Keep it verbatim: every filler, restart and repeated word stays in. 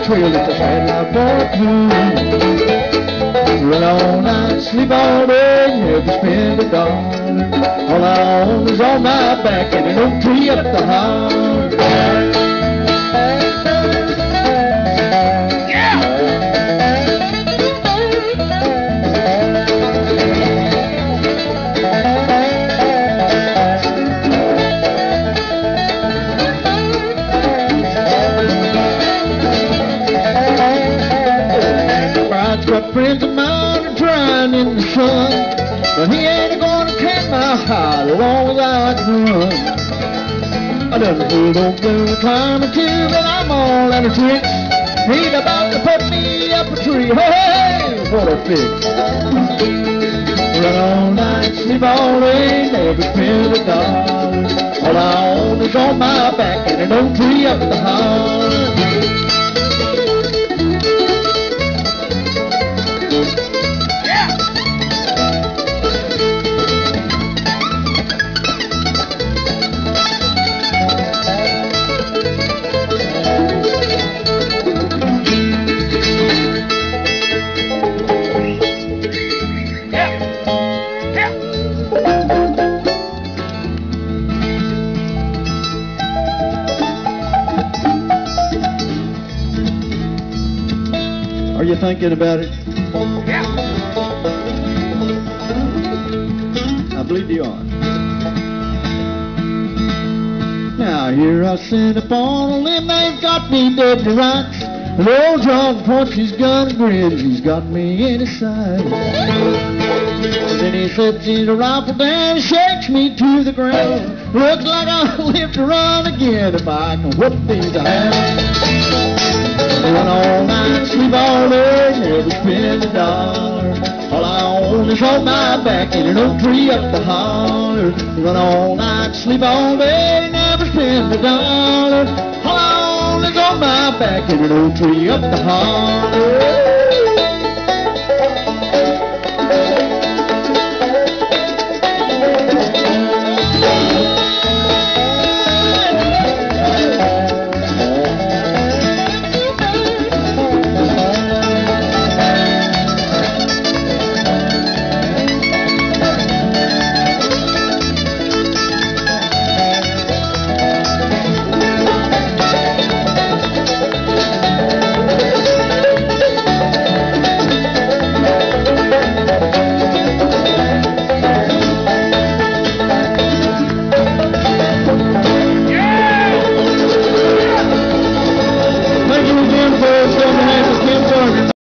trail at the headlight for a moon. Run all night, sleep all day, never spend a dollar. All I own is on my back and an oak tree up the holler. Got friends of mine are trying in the sun, but he ain't gonna take my heart as long as I can run. I done pulled old blue climbing tube and I'm all out of tricks. He's about to put me up a tree. Hey, hey, what a fix. Run all night, sleep all day, never spend a dollar. All I own is on my back and an oak tree up the holler. Are you thinking about it? Yeah. I believe you are. Now here I sit upon a limb, they've got me dead to rights. And old John points his gun and grins, he's got me in his sights. Then he sets his rifle down and shakes me to the ground. Looks like I'll live to run again if I can whoop these hounds. Run all night, sleep all day, never spend a dollar. All I own is on my back and an oak tree up the holler. Run all night, sleep all day, never spend a dollar. All I own is on my back and an oak tree up the holler.